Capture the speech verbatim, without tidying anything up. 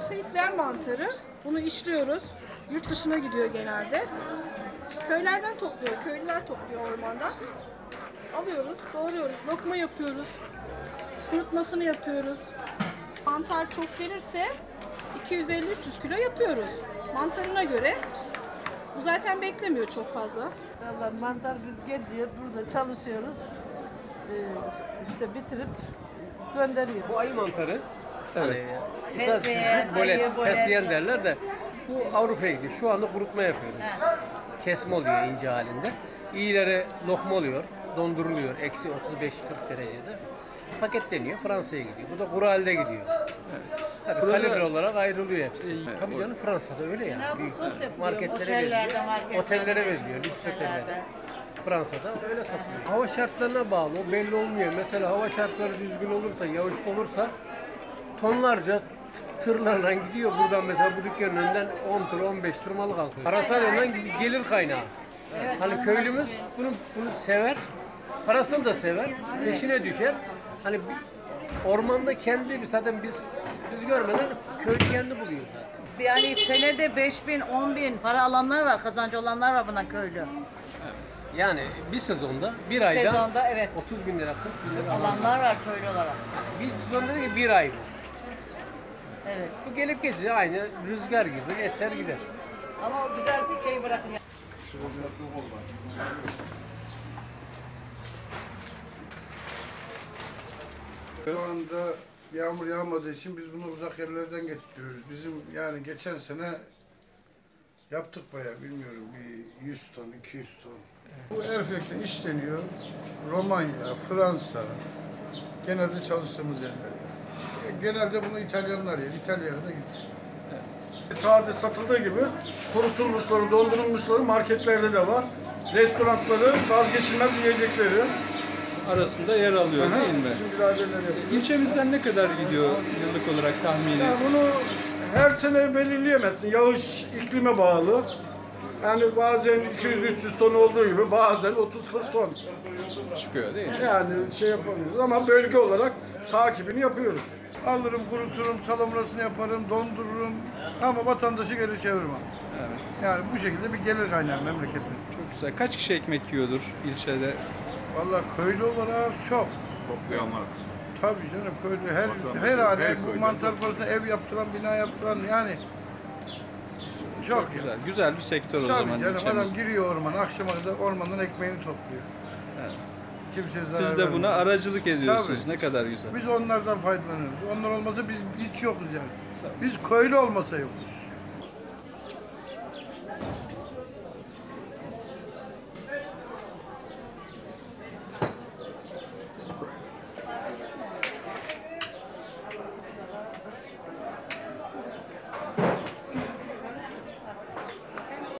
North Face mantarı. Bunu işliyoruz. Yurt dışına gidiyor genelde. Köylerden topluyor. Köylüler topluyor ormandan. Alıyoruz, doğruyoruz. Lokma yapıyoruz. Kurutmasını yapıyoruz. Mantar çok gelirse iki yüz elli üç yüz kilo yapıyoruz. Mantarına göre. Bu zaten beklemiyor çok fazla. Vallahi mantar biz geliyor, burada çalışıyoruz. Ee, işte bitirip gönderiyor. Bu ayı mantarı. Evet. Hani esas Fesleğen, sizin bolet, ayı bolet. fesleğen derler de bu Avrupa'ya gidiyor. Şu anda kurutma yapıyoruz. Kesme oluyor ince halinde. İyileri lokma oluyor, donduruluyor. Eksi otuz beş kırk derecede. Paketleniyor, Fransa'ya gidiyor. Bu da kuru halde gidiyor. Tabii Burada- kalibre olarak ayrılıyor hepsi. Evet. Tabii canım Fransa'da öyle yani. Ya bu Büyük sos yapılıyor. marketlere Otellerde, veriliyor. marketlerde, Otellere veriliyor, lüks otellerde. otellere. Fransa'da öyle satılıyor. Hava şartlarına bağlı, o belli olmuyor. Mesela hava şartları düzgün olursa, yağışlı olursa tonlarca t- tırlarla gidiyor. Buradan mesela bu dükkanın önünden on tır, on beş tır malı kalkıyor. Parasal yönden gelir kaynağı. Hani köylümüz bunu bunu sever, parasını da sever, peşine düşer. Hani bir, ormanda kendi zaten biz biz görmeden köylü kendi buluyor zaten. Yani senede beş bin, on bin para alanlar var, kazancı olanlar var bundan köylü. Yani bir sezonda, bir ayda Sezonda evet otuz bin lira, kırk bin lira alan. alanlar var köylü olarak. Bir sezonda değil ki bir ay bu. Evet. Bu gelip geçici aynı rüzgar gibi eser gider. Ama o güzel bir şey bırakın. Şu anda yağmur yağmadığı için biz bunu uzak yerlerden getiriyoruz. Bizim yani geçen sene yaptık bayağı bilmiyorum bir yüz ton, iki yüz ton. Bu Erfek'te işleniyor. Romanya, Fransa, genelde çalıştığımız yerler. Yani. Genelde bunu İtalyanlar yer. İtalya'ya da gidiyor. Taze satıldığı gibi kurutulmuşları, dondurulmuşları marketlerde de var. Restoranları vazgeçilmez yiyecekleri. Arasında yer alıyor Aha, değil mi? bizim biraderler yapıyor. İlçemizden ne kadar gidiyor yıllık olarak tahmini? Yani bunu her sene belirleyemezsin. Yağış iklime bağlı. Yani bazen iki yüz üç yüz ton olduğu gibi bazen otuz kırk ton. Çıkıyor değil mi? Yani şey yapamıyoruz ama bölge olarak takibini yapıyoruz. Alırım, kuruturum, salamurasını yaparım, dondururum ama vatandaşı geri çevirmem. Evet. Yani bu şekilde bir gelir kaynağı memlekete. Çok güzel. Kaç kişi ekmek yiyordur ilçede? Vallahi köylü olarak çok. Toplayanlar. Tabii canım köylü her Vatandaş, her hane her bu köyden mantar çok. konusunda ev yaptıran, bina yaptıran yani çok, ya. Güzel. Güzel bir sektör o Tabii zaman canım ilçemiz. adam giriyor ormana, akşama kadar ormandan ekmeğini topluyor. Evet. Kimseye zarar Siz de buna vermiyor. aracılık ediyorsunuz. Tabii. Ne kadar güzel. Biz onlardan faydalanıyoruz. Onlar olmasa biz hiç yokuz yani. Tabii. Biz köylü olmasa yokuz.